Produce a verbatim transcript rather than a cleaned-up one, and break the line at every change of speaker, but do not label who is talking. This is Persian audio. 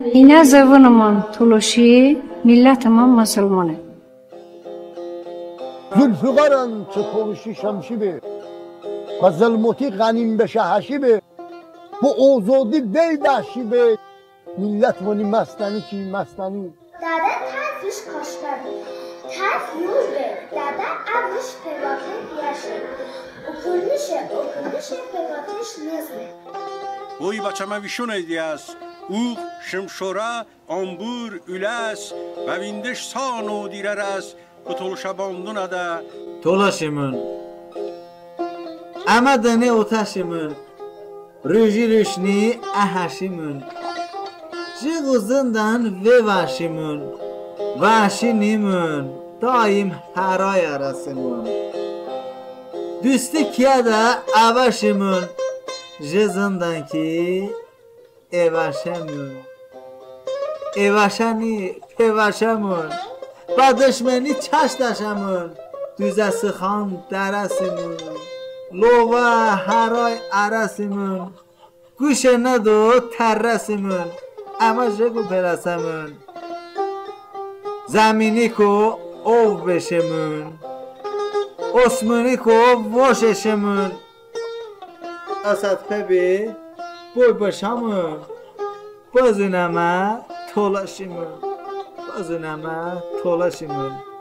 اینه زبانمان تلاشی ملتمان مسلمانه
Zülfüqaran çıkılışı şemşibi ve zulmeti ganim beşe haşibi bu ozodi beydaşibi millet vani mastani ki mastani
Dada tazış kaşları taz yuz be dada avış pegate yaşı okulmuşe okulmuşe pegateş nezme
Oy bachama vishon ediyas Uğ, şımşora, ambur, üles ve vindeş sano direres Kutuluşa banduna da
Tolaşımın Amadani otaşımın Rüji rüşni ahaşımın Jiguzundan ve vaşımın Vaşinimın Daim haray arasımın Düstü kiyada avaşımın Jizundan ki Evaşamın Evaşani pevaşamın با دشمنی چش داشمون دوزه خان درسیمون لووا هرای عرسیمون گوشه ندو ترسیمون اما جگو برسمون زمینی کو او بشمون اسمونی کو وششمون اسد پبی بوی بشمون بازونمه تولاشیمون بازونمه تولاشیمون